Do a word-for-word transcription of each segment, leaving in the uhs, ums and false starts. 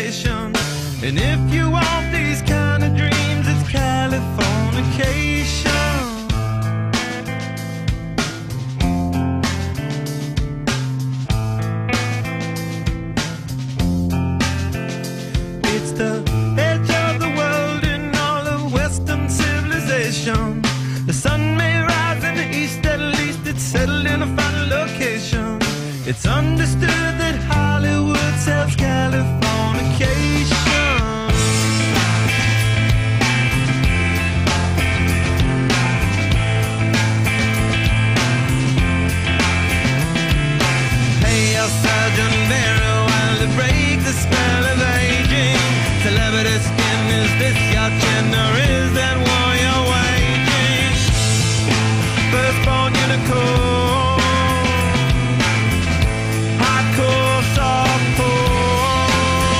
civilization. And if you want these kind of dreams, it's Californication. It's the edge of the world in all of Western civilization. The sun may rise in the east, at least it's settled in a final location. It's understood that Hollywood sells Californication. Hey, your surgeon very well to break the spell of aging. Celebrity skin, is this your chin or is that war you're waging? Firstborn unicorn, hardcore softcore.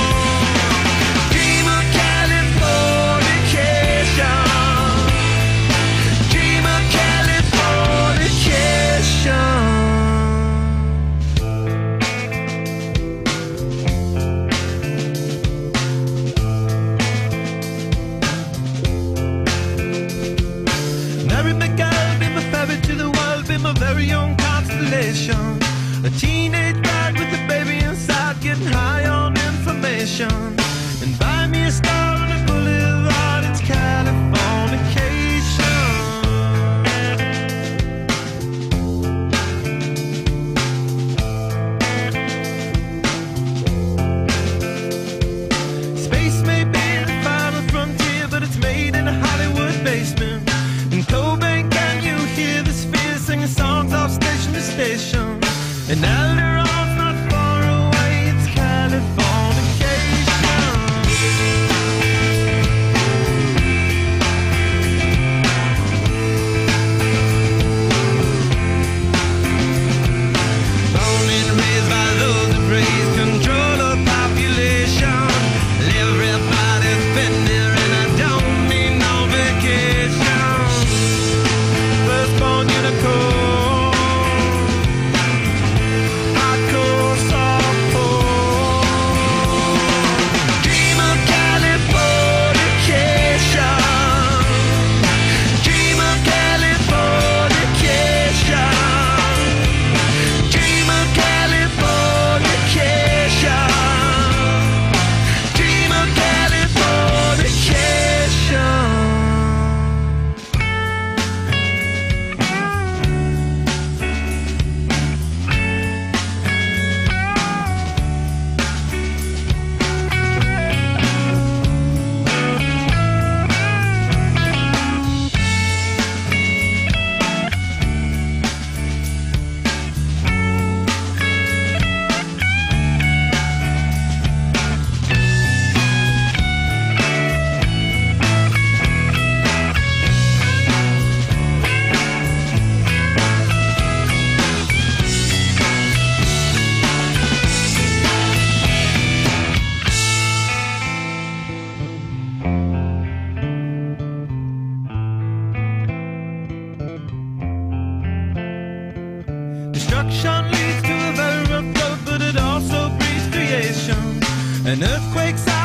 Dream of Californication. Dream of Californication. Mary McGill, be my ferry to the world, be my very own constellation. A teenage bride with a baby inside, getting high on information. And buy me a star on a boulevard, it's Californication. Space may be the final frontier, but it's made in a Hollywood basement. In Cobain, can you hear the spheres singing songs off station to station? And Alderon's not far away, it's Californication. Born and raised by those that praise control of population. Everybody's been there and I don't need no vacation. Firstborn unicorn, hardcore softcore. Dream of Californication. Dream of Californication. Dream of Californication. Dream of Californication. Destruction leads to a very rough road, but it also breeds creation. And earthquakes